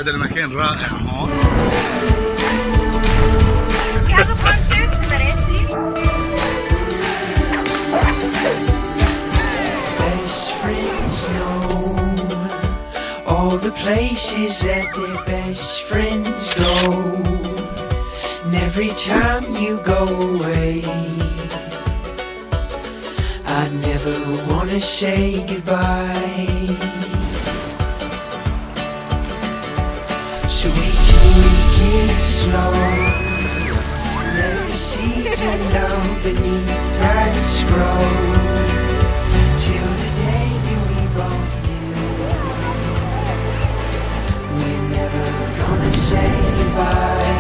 هذا المكان رائع هون. We have a concert في مراسي. Best friends know all the places that their best friends go. And every time you go away, I'd never wanna say goodbye. So we take it slow, let the seeds of love beneath us grow, till the day that we both knew we're never gonna say goodbye.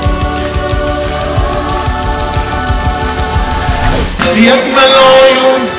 يكمل عيون